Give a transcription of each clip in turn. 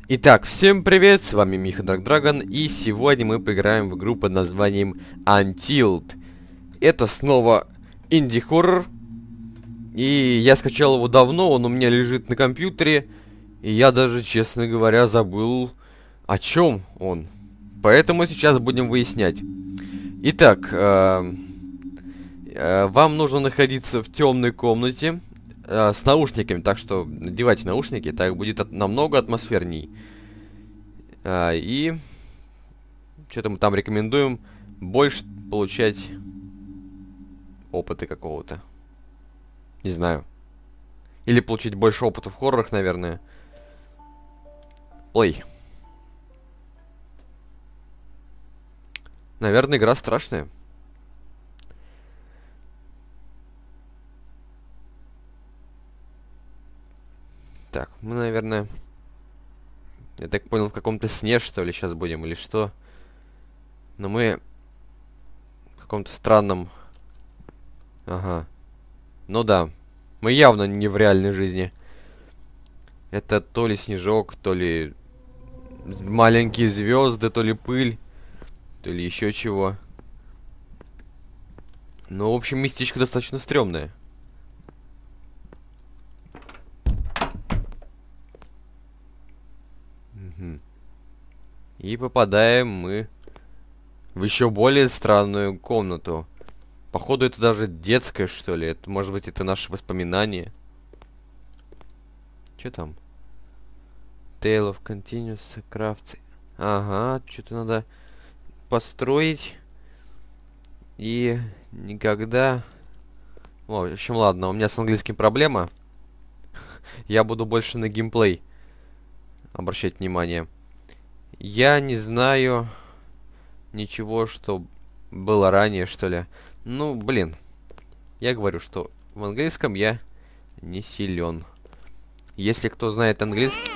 Итак, всем привет, с вами Миха Dark Dragon, и сегодня мы поиграем в игру под названием Untitled. Это снова инди-хоррор, и я скачал его давно, он у меня лежит на компьютере, и я даже, честно говоря, забыл, о чем он. Поэтому сейчас будем выяснять. Итак, вам нужно находиться в темной комнате с наушниками, так что надевайте наушники, так будет намного атмосферней. И что-то мы там рекомендуем больше получать опыта какого-то. Не знаю. Или получить больше опыта в хоррорах, наверное. Ой. Наверное, игра страшная. Так, мы, наверное... Я так понял, в каком-то сне, что ли, сейчас будем, или что? Но мы... В каком-то странном... Ага. Ну да. Мы явно не в реальной жизни. Это то ли снежок, то ли... маленькие звезды, то ли пыль, то ли еще чего. Ну, в общем, местечко достаточно стрёмное. И попадаем мы в еще более странную комнату. Походу, это даже детская, что ли. Это, может быть, это наши воспоминания. Че там? Tale of Continuous Crafts. Ага, что-то надо построить. И никогда... О, в общем, ладно, у меня с английским проблема. Я буду больше на геймплей обращать внимание. Я не знаю ничего, что было ранее, что ли. Ну, блин. Я говорю, что в английском я не силен. Если кто знает английский...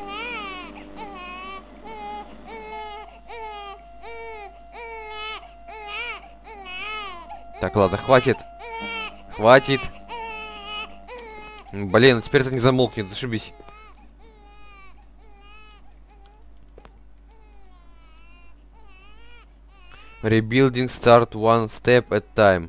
Так, ладно, хватит. Хватит. Блин, теперь это не замолкнет, зашибись. Rebuilding start one step at time.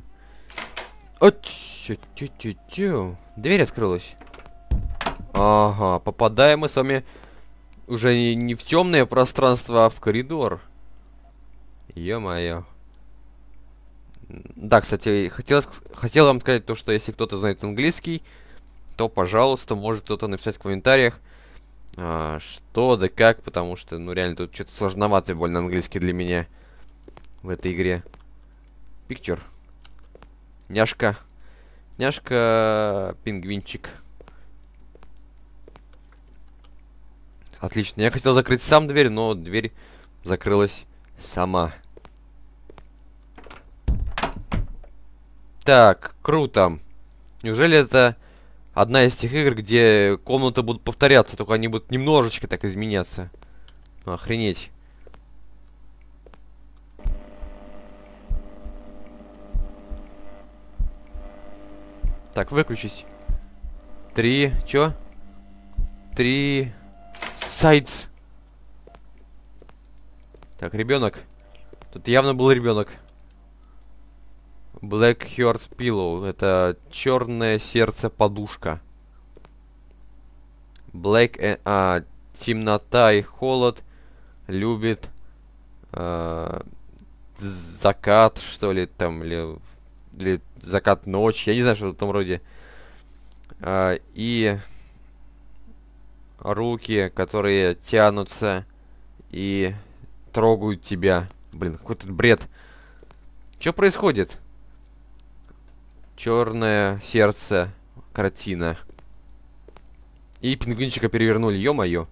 Дверь открылась. Ага, попадаем мы с вами уже не в темное пространство, а в коридор. Ё-моё. Да, кстати, хотел вам сказать то, что если кто-то знает английский, то, пожалуйста, может кто-то написать в комментариях, что да как, потому что, ну, реально, тут что-то сложновато больно английский для меня в этой игре. Picture. Няшка. Няшка, пингвинчик. Отлично. Я хотел закрыть сам дверь, но дверь закрылась сама. Так, круто. Неужели это одна из тех игр, где комнаты будут повторяться, только они будут немножечко так изменяться? Охренеть. Так, выключись. 3, чё? 3 сайдс. Так, ребенок. Тут явно был ребенок. Black Heart Pillow. Это черное сердце подушка. Black темнота и холод. Любит закат, что ли, там, или закат ночи. Я не знаю, что в том роде. И руки, которые тянутся и трогают тебя. Блин, какой-то бред. Что происходит? Черное сердце, картина. И пингвинчика перевернули, ё-моё.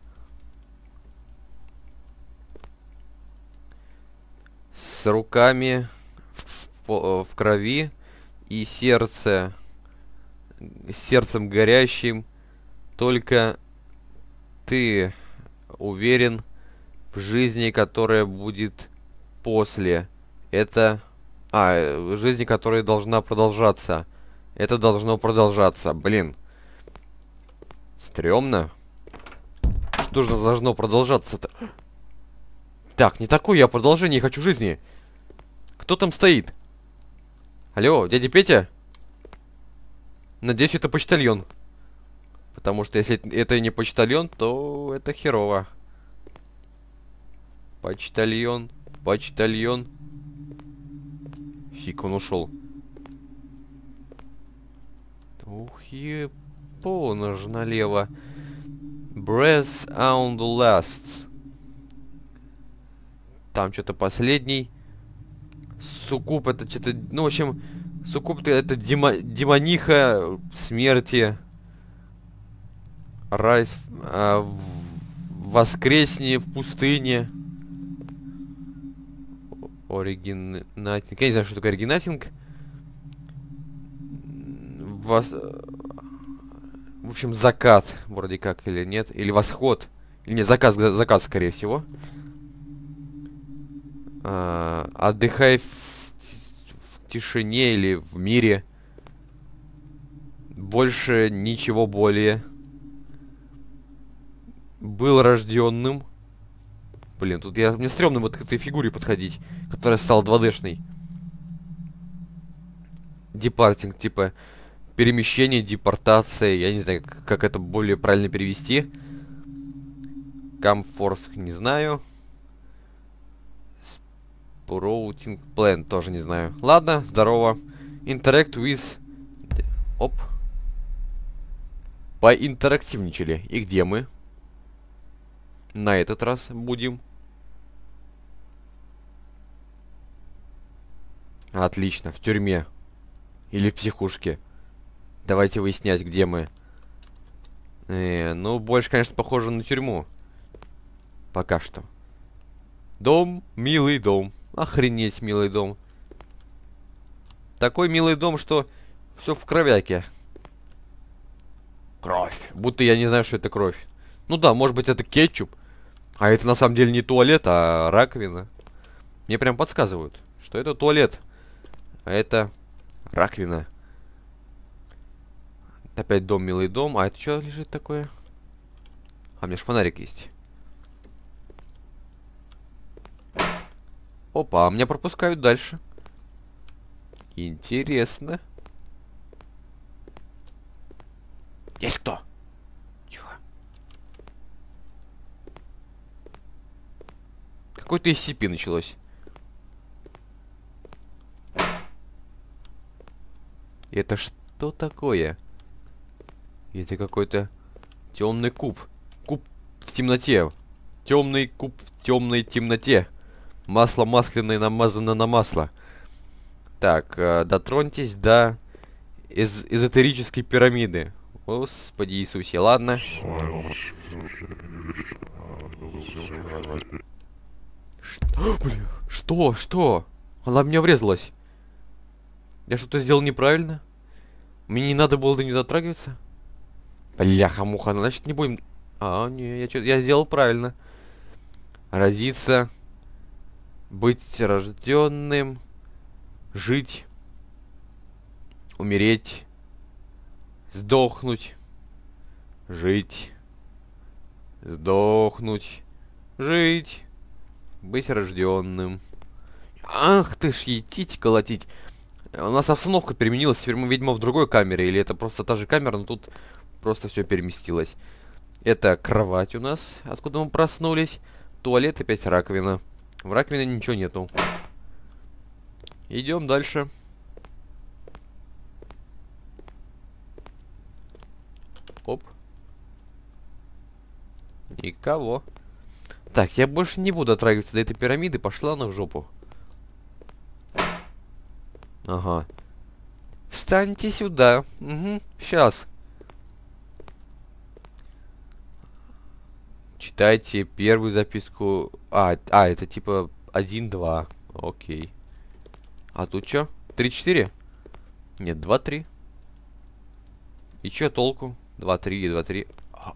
С руками в крови и сердце, с сердцем горящим. Только ты уверен в жизни, которая будет после. Это... жизни, которая должна продолжаться. Это должно продолжаться. Блин. Стрёмно. Что же должно продолжаться-то? Так, не такое я продолжение хочу жизни. Кто там стоит? Алло, дядя Петя? Надеюсь, это почтальон. Потому что если это не почтальон, то это херово. Почтальон, почтальон. Фиг, он ушел. Ух, ебано же налево. Breath on the last. Там что-то последний. Суккуб это что-то... Ну, в общем, суккуб это демониха смерти. Райс... воскресни в пустыне. Оригинатинг. Я не знаю, что такое оригинатинг. В общем, закат. Вроде как, или нет. Или восход. Или нет, закат, скорее всего. Отдыхай в тишине или в мире. Больше ничего более. Был рожденным. Блин, тут мне стрёмно вот к этой фигуре подходить, которая стала 2D-шной. Департинг, типа перемещение, депортация. Я не знаю, как это более правильно перевести. Комфорт, не знаю. Sprouting Plan, тоже не знаю. Ладно, здорово. Interact with... Оп. Поинтерактивничали. И где мы? На этот раз будем. Отлично, в тюрьме. Или в психушке. Давайте выяснять, где мы. Ну, больше, конечно, похоже на тюрьму. Пока что. Дом, милый дом. Охренеть, милый дом. Такой милый дом, что все в кровяке. Кровь. Будто я не знаю, что это кровь. Ну да, может быть, это кетчуп. А это на самом деле не туалет, а раковина. Мне прям подсказывают, что это туалет. А это раковина. Опять дом, милый дом. А это что лежит такое? А у меня же фонарик есть. Опа, а меня пропускают дальше. Интересно. Есть кто? Тихо. Какое-то SCP началось. Это что такое? Это какой-то темный куб. Куб в темноте. Темный куб в темной темноте. Масло масляное намазано на масло. Так, дотроньтесь до эзотерической пирамиды. Господи Иисусе, ладно. Что? Бля, что? Что? Она в меня врезалась. Я что-то сделал неправильно? Мне не надо было до нее дотрагиваться? Бляха-муха, значит не будем... А, не, я сделал правильно. Родиться. Быть рожденным. Жить. Умереть. Сдохнуть. Жить. Сдохнуть. Жить. Быть рожденным. Ах ты ж, етить, колотить. У нас обстановка переменилась. Теперь мы, видимо, в другой камере. Или это просто та же камера, но тут просто все переместилось. Это кровать у нас, откуда мы проснулись. Туалет, опять раковина. В раковине ничего нету. Идем дальше. Оп. Никого. Так, я больше не буду дотрагиваться до этой пирамиды. Пошла она в жопу. Ага. Встаньте сюда. Угу, сейчас. Читайте первую записку. Это типа 1-2. Окей. А тут что? 3-4? Нет, 2-3. И чё толку? 2-3, 2-3.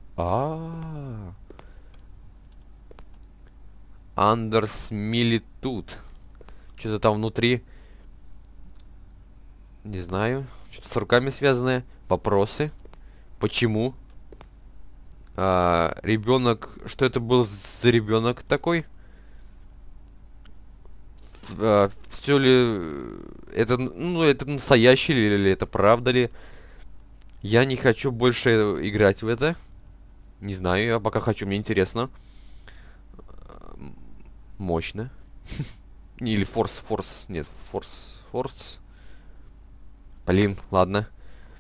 Андерсмилитут. Что-то там внутри. Не знаю. Что-то с руками связанное. Вопросы. Почему? Ребенок, что это был за ребенок такой? Все ли это, ну, это настоящий или это правда ли? Я не хочу больше играть в это. Не знаю, я пока хочу, мне интересно. Мощно. Или форс. Нет, форс. Блин, ладно.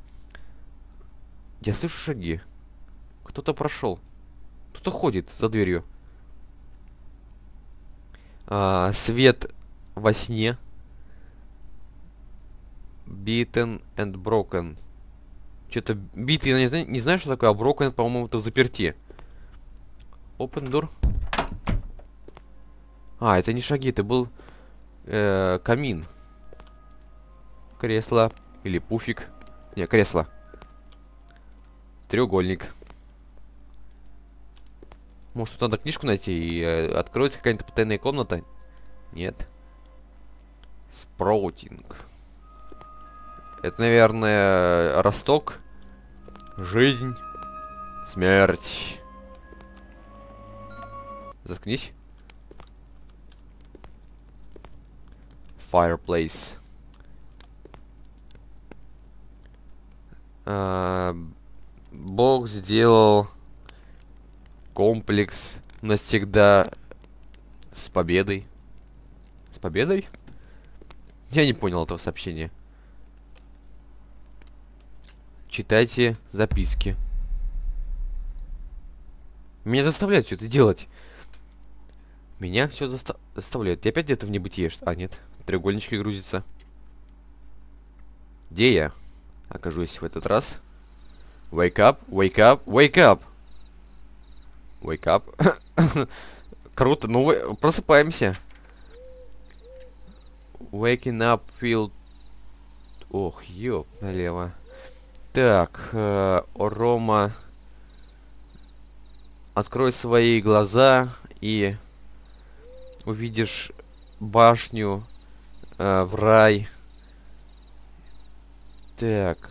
Я слышу шаги. Кто-то прошел. Кто-то ходит за дверью. Свет во сне. Beaten and broken. Что-то битый, я не знаю, что такое, а broken, по-моему, это в заперти. Open door. Это не шаги, это был камин. Кресло. Или пуфик. Не, кресло. Треугольник. Может, тут надо книжку найти и откроется какая-нибудь потайная комната? Нет. Спраутинг. Это, наверное, росток. Жизнь. Смерть. Заткнись. Fireplace. Бог сделал комплекс навсегда с победой. С победой? Я не понял этого сообщения. Читайте записки. Меня заставляют все это делать. Меня все заставляют. И опять где-то в небытие. Нет. Треугольнички грузится. Где я окажусь в этот раз? Wake up, wake up, wake up. Wake up. Круто. Ну, просыпаемся. Waking up feel... Ох, ёп, налево. Так, Рома, открой свои глаза и увидишь башню в рай. Так,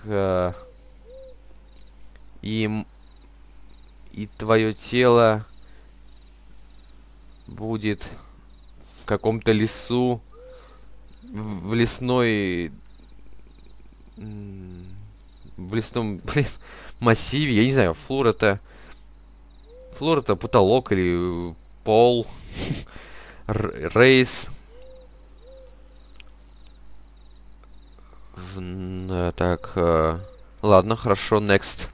и твое тело будет в каком-то лесу, в лесной... В лесном, блин, массиве. Я не знаю, флор это потолок или пол. Рейс. Так, ладно, хорошо, next.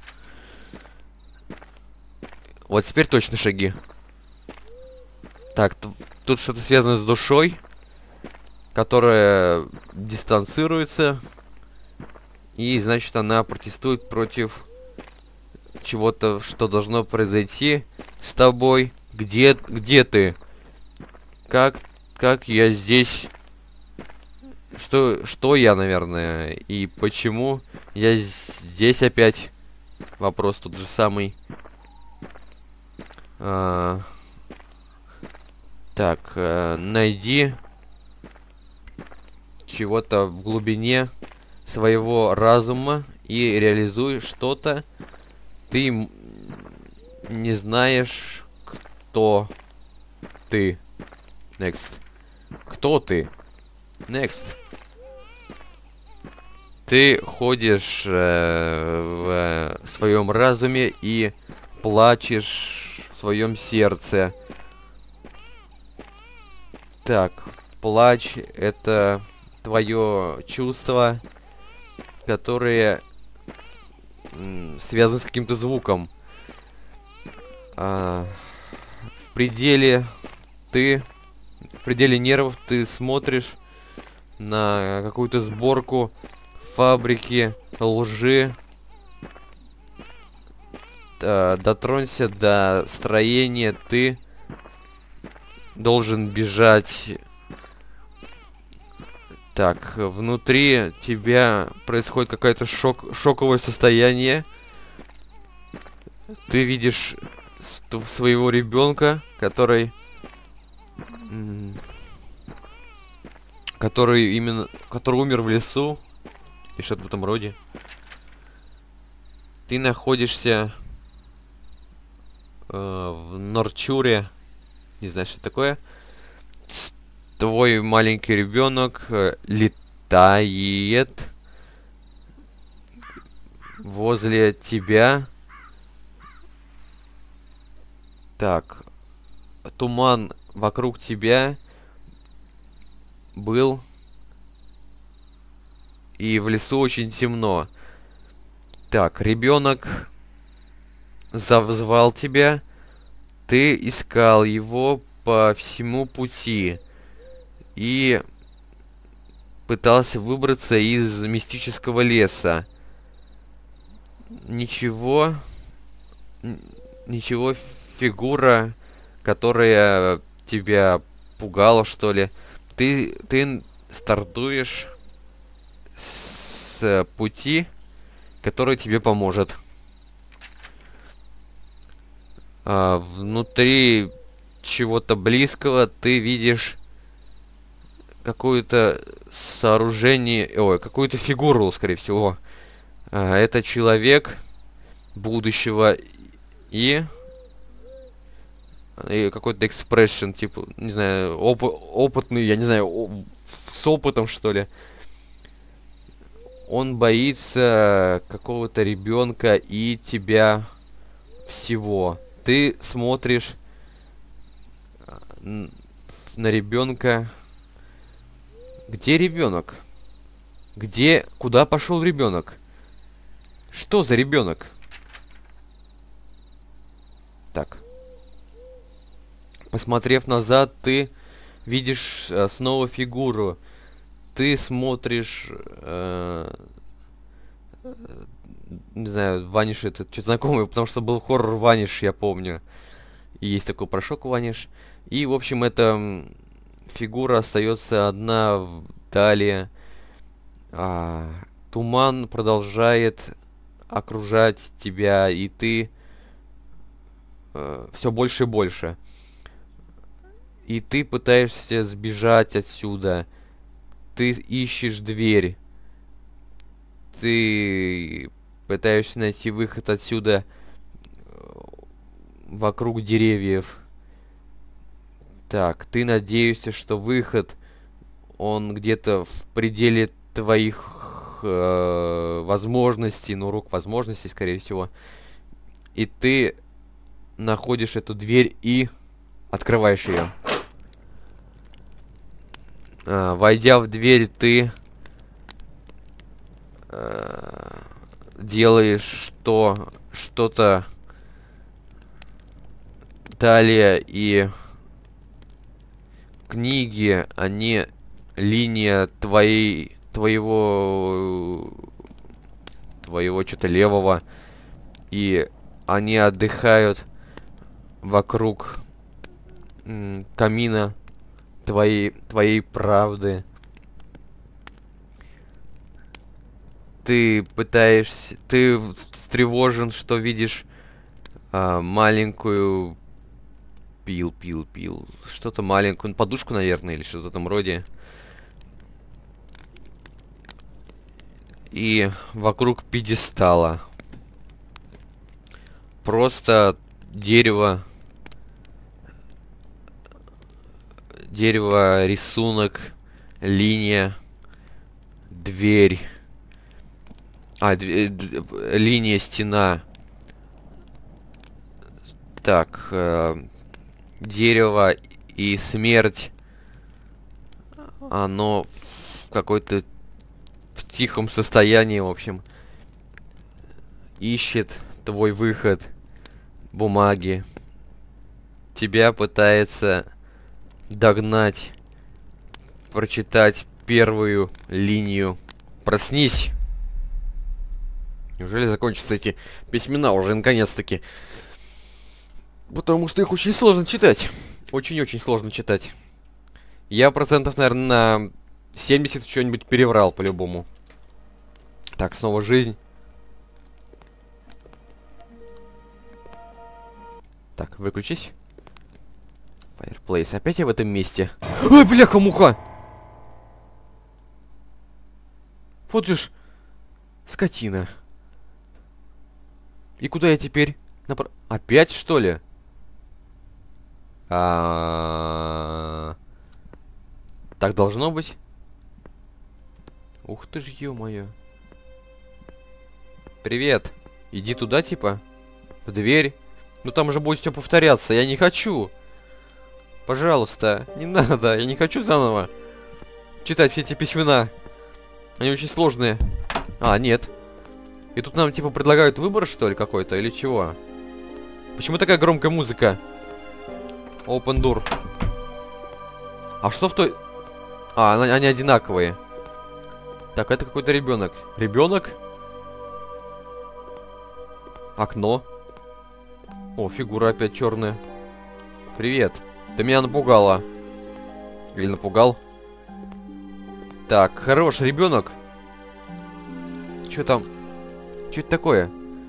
Вот теперь точно шаги. Так, тут что-то связано с душой, которая дистанцируется. И, значит, она протестует против чего-то, что должно произойти с тобой. Где ты? Как я здесь? Что я, наверное? И почему я здесь опять? Вопрос тот же самый. Так, найди чего-то в глубине своего разума и реализуй что-то. Ты не знаешь, кто ты. Next. Кто ты? Next. Ты ходишь в своем разуме и плачешь в своем сердце. Так, плач — это твое чувство, которые связаны с каким-то звуком. В пределе нервов ты смотришь на какую-то сборку фабрики лжи. Дотронься до строения, ты должен бежать. Так, внутри тебя происходит какое-то шоковое состояние. Ты видишь своего ребенка, который умер в лесу, и что-то в этом роде. Ты находишься в Норчуре. Не знаю, что такое. Твой маленький ребенок летает возле тебя. Так, туман вокруг тебя был, и в лесу очень темно. Так, ребенок зазвал тебя, ты искал его по всему пути и пытался выбраться из мистического леса. Ничего, ничего, фигура, которая тебя пугала, что ли. Ты стартуешь с пути, который тебе поможет. Внутри чего-то близкого ты видишь какое-то сооружение, ой, какую-то фигуру, скорее всего. Это человек будущего и какой-то экспрессион, типа, не знаю, опытный, я не знаю, с опытом, что ли. Он боится какого-то ребенка и тебя всего. Ты смотришь на ребенка. Где ребенок? Куда пошел ребенок? Что за ребенок? Так. Посмотрев назад, ты видишь снова фигуру. Ты смотришь, не знаю, Ваниш это что-то знакомое, потому что был хоррор Ваниш, я помню. И есть такой порошок Ваниш. И, в общем, эта фигура остается одна далее. Туман продолжает окружать тебя, и ты все больше и больше. И ты пытаешься сбежать отсюда. Ты ищешь дверь. Ты пытаешься найти выход отсюда вокруг деревьев. Так, ты надеешься, что выход, он где-то в пределе твоих возможностей, ну, рук возможностей, скорее всего. И ты находишь эту дверь и открываешь ее. Войдя в дверь, ты делаешь что-то далее, и книги, они линия твоего что-то левого, и они отдыхают вокруг камина твоей правды. Ты встревожен, что видишь маленькую пил, что-то маленькую, подушку, наверное, или что-то в этом роде. И вокруг пьедестала просто дерево, рисунок, линия, дверь, линия, стена. Так, дерево и смерть, оно в какой-то в тихом состоянии, в общем, ищет твой выход, бумаги, тебя пытается догнать, прочитать первую линию. Проснись! Неужели закончатся эти письмена уже наконец-таки? Потому что их очень сложно читать. Очень-очень сложно читать. Я процентов, наверное, на 70 что-нибудь переврал по-любому. Так, снова жизнь. Так, выключись. Fireplace. Опять я в этом месте. Ой, бляха-муха! Вот же ж скотина. И куда я теперь? Опять, что ли? Так должно быть. Ух ты ж, ё-моё. Привет. Иди туда, типа. В дверь. Ну там же будет все повторяться. Я не хочу. Пожалуйста, не надо. Я не хочу заново читать все эти письмена. Они очень сложные. А, нет. И тут нам типа предлагают выбор, что ли, какой-то, или чего? Почему такая громкая музыка? Open door. А что в той... А, они одинаковые. Так, это какой-то ребенок. Ребенок? Окно. О, фигура опять черная. Привет. Ты меня напугала. Или напугал? Так, хорош, ребенок. Что там? Что это такое?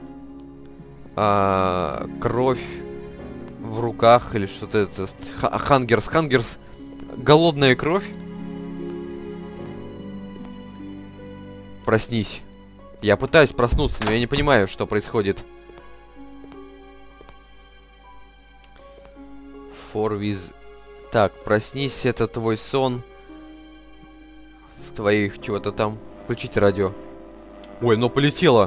Кровь в руках или что-то это. Хангерс. Голодная кровь. Проснись. Я пытаюсь проснуться, но я не понимаю, что происходит. Так, проснись, это твой сон. В твоих чего-то там. Включите радио. Ой, оно полетело.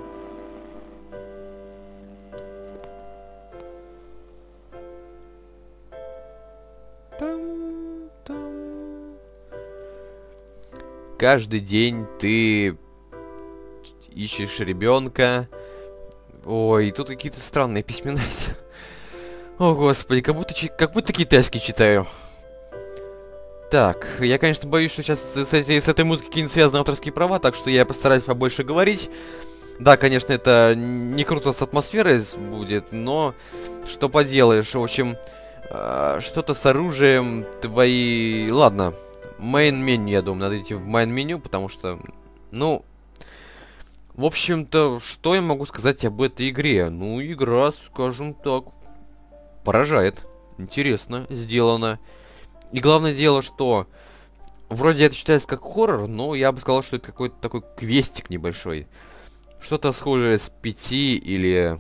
Каждый день ты ищешь ребенка. Ой, тут какие-то странные письмена. О, господи, как будто китайский читаю. Так, я, конечно, боюсь, что сейчас с этой музыкой какие-нибудь связаны авторские права, так что я постараюсь побольше говорить. Да, конечно, это не круто с атмосферой будет, но что поделаешь, в общем, что-то с оружием твои... Ладно, мейн-меню, я думаю, надо идти в мейн-меню, потому что, ну... В общем-то, что я могу сказать об этой игре? Ну, игра, скажем так, поражает. Интересно сделано. И главное дело, что вроде это считается как хоррор, но я бы сказал, что это какой-то такой квестик небольшой. Что-то схожее с Пяти или...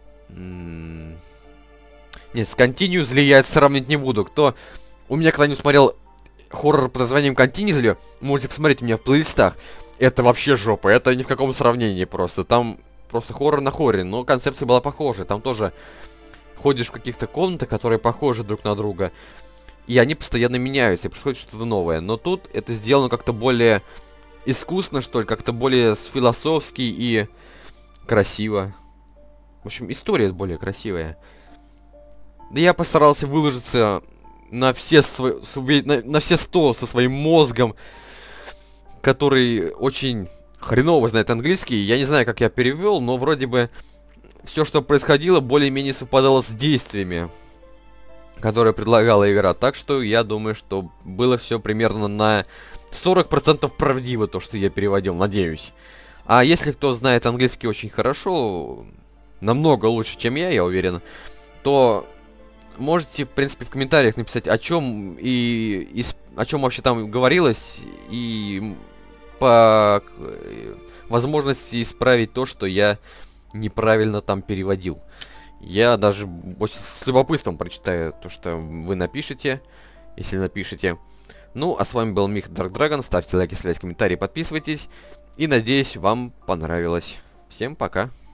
Нет, с Continuously я это сравнить не буду. Кто у меня когда-нибудь смотрел хоррор под названием Continuously, можете посмотреть у меня в плейлистах. Это вообще жопа, это ни в каком сравнении просто. Там просто хоррор на хорроре, но концепция была похожа. Там тоже ходишь в каких-то комнатах, которые похожи друг на друга. И они постоянно меняются, и происходит что-то новое. Но тут это сделано как-то более искусно, что ли, как-то более философски и красиво. В общем, история более красивая. Да я постарался выложиться на все, на все 100 со своим мозгом, который очень хреново знает английский. Я не знаю, как я перевел, но вроде бы все, что происходило, более-менее совпадало с действиями, которая предлагала игра. Так что я думаю, что было все примерно на 40% правдиво, то, что я переводил, надеюсь. А если кто знает английский очень хорошо, намного лучше, чем я уверен, то можете, в принципе, в комментариях написать, о чем о чем вообще там говорилось, и по возможности исправить то, что я неправильно там переводил. Я даже с любопытством прочитаю то, что вы напишете, если напишете. Ну, а с вами был Мих Dark Dragon. Ставьте лайки, оставляйте комментарии, подписывайтесь. И надеюсь, вам понравилось. Всем пока.